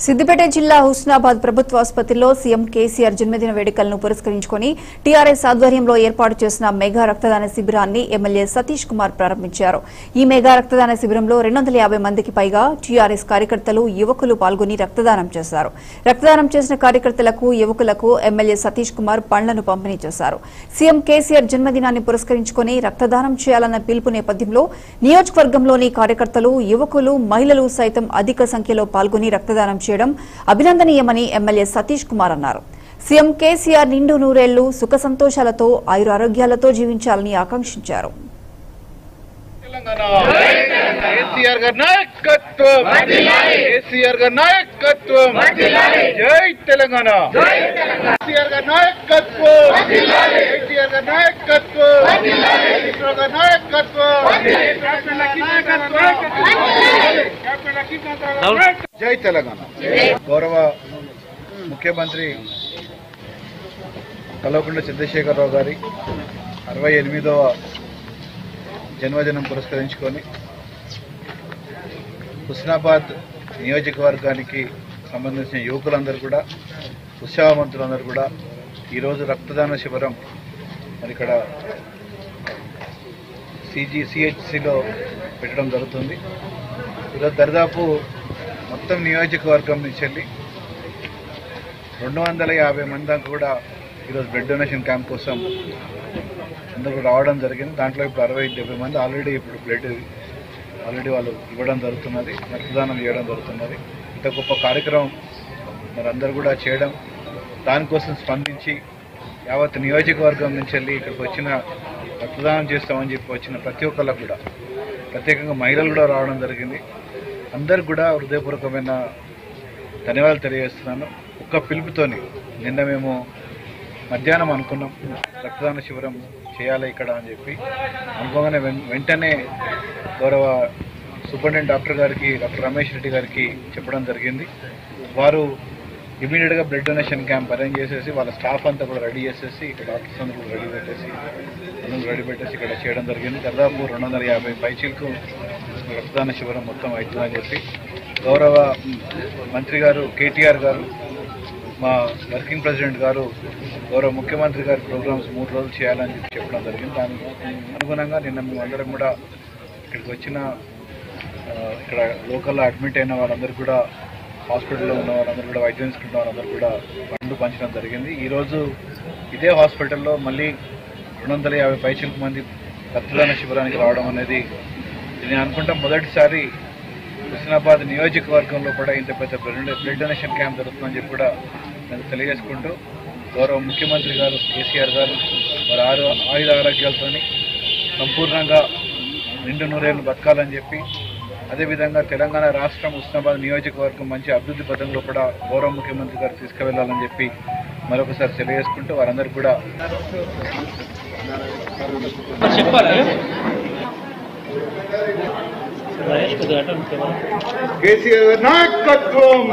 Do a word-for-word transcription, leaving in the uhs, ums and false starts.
సిద్దిపేట జిల్లా హుస్నాబాద్ ప్రభుత్వ ఆసుపత్రిలో సీఎం కేసీఆర్ జన్మదిన వేడుకలను పురస్కరించుకుని టీఆర్ఎస్ ఆధ్వర్యంలో ఏర్పాటు చేసిన మెగా రక్తదాన శిబిరాన్ని ఎమ్మెల్యే సతీష్ కుమార్ ప్రారంభించారు. ఈ మెగా రక్తదాన శిబిరంలో రెండు వందల యాభై మందికి పైగా టీఆర్ఎస్ కార్యకర్తలు, యువకులు పాల్గొని రక్తదానం చేశారు. రక్తదానం చేసిన కార్యకర్తలకు, యువకులకు ఎమ్మెల్యే సతీష్ కుమార్ పండ్లను పంపిణీ చేశారు. సీఎం కేసీఆర్ జన్మదినాన్ని పురస్కరించుకుని రక్తదానం చేయాలన్న పిలుపు నేపథ్యంలో నియోజకవర్గంలోని కార్యకర్తలు, యువకులు, మహిళలు సైతం అధిక సంఖ్యలో పాల్గొని రక్తదానం చేయడం అభినందనీయమని ఎమ్మెల్యే సతీష్ కుమార్ అన్నారు. సీఎం కేసీఆర్ నిండు నూరేళ్లు సుఖ సంతోషాలతో ఆయురారోగ్యాలతో జీవించాలని ఆకాంక్షించారు. జై తెలంగాణ. గౌరవ ముఖ్యమంత్రి కల్వకుంట్ల చంద్రశేఖరరావు గారి అరవై ఎనిమిదవ జన్మదినం పురస్కరించుకొని హుస్నాబాద్ నియోజకవర్గానికి సంబంధించిన యువకులందరూ కూడా, ఉత్సాహవంతులందరూ కూడా ఈరోజు రక్తదాన శిబిరం మరి ఇక్కడ సిజి సిహెచ్సిలో పెట్టడం జరుగుతుంది. ఈరోజు దరిదాపు మొత్తం నియోజకవర్గం నుంచి వెళ్ళి రెండు వందల యాభై మంది దాకా కూడా ఈరోజు బ్లడ్ డొనేషన్ క్యాంప్ కోసం అందరూ రావడం జరిగింది. దాంట్లో ఇప్పుడు అరవై డెబ్బై మంది ఆల్రెడీ ఇప్పుడు బ్లడ్ ఆల్రెడీ వాళ్ళు ఇవ్వడం జరుగుతున్నది, రక్తదానం చేయడం జరుగుతున్నది. ఇంత గొప్ప కార్యక్రమం మరి అందరూ కూడా చేయడం, దానికోసం స్పందించి యావత్ నియోజకవర్గం నుంచి వెళ్ళి ఇక్కడికి వచ్చిన రక్తదానం చేస్తామని చెప్పి వచ్చిన ప్రతి ఒక్కళ్ళకు కూడా, ప్రత్యేకంగా మహిళలు కూడా రావడం జరిగింది. అందరికి కూడా హృదయపూర్వకమైన ధన్యవాదాలు తెలియజేస్తున్నాను. ఒక్క పిలుపుతోని నిన్న మేము మధ్యాహ్నం అనుకున్నాం రక్తదాన శిబిరం చేయాలి ఇక్కడ అని చెప్పి. అనుకోగానే వెంటనే గౌరవ సూపరింటెండెంట్ డాక్టర్ గారికి, డాక్టర్ రమేష్ రెడ్డి గారికి చెప్పడం జరిగింది. వారు ఇమీడియట్గా బ్లడ్ డొనేషన్ క్యాంప్ అరేంజ్ చేసేసి వాళ్ళ స్టాఫ్ అంతా కూడా రెడీ చేసేసి ఇక్కడ డాక్టర్స్ అందరూ కూడా రెడీ పెట్టేసి అందరూ రెడీ పెట్టేసి ఇక్కడ చేయడం జరిగింది. దాదాపు రెండు వందల యాభై పైచీలకు రక్తదాన శిబిరం మొత్తం అవుతుందని చెప్పి గౌరవ మంత్రి గారు కేటీఆర్ గారు, మా వర్కింగ్ ప్రెసిడెంట్ గారు, గౌరవ ముఖ్యమంత్రి గారి ప్రోగ్రామ్స్ మూడు రోజులు చేయాలని చెప్పి చెప్పడం జరిగింది. దానికి అనుగుణంగా నిన్న మేము అందరం కూడా ఇక్కడికి వచ్చిన ఇక్కడ లోకల్లో అడ్మిట్ అయిన వాళ్ళందరూ కూడా, హాస్పిటల్లో ఉన్న వాళ్ళందరూ కూడా, వైద్యం తీసుకుంటున్న వాళ్ళందరూ కూడా పండ్లు పంచడం జరిగింది. ఈరోజు ఇదే హాస్పిటల్లో మళ్ళీ రెండు వందల యాభై పైచిలకు మంది రక్తదాన శిబిరానికి రావడం అనేది నేను అనుకుంటా మొదటిసారి హుస్నాబాద్ నియోజకవర్గంలో కూడా ఇంత పెద్ద బ్లడ్ డొనేషన్ క్యాంప్ జరుగుతుందని చెప్పి కూడా నేను తెలియజేసుకుంటూ, గౌరవ ముఖ్యమంత్రి గారు కేసీఆర్ గారు వారి ఆరు ఆయుధ ఆరోగ్యాలతో సంపూర్ణంగా నిండు నూరేళ్ళు బతకాలని చెప్పి, అదేవిధంగా తెలంగాణ రాష్ట్రం హుస్నాబాద్ నియోజకవర్గం మంచి అభివృద్ధి పథంలో కూడా గౌరవ ముఖ్యమంత్రి గారు తీసుకువెళ్లాలని చెప్పి మరొకసారి తెలియజేసుకుంటూ వారందరూ కూడా కేసీఆర్ నాయకత్వం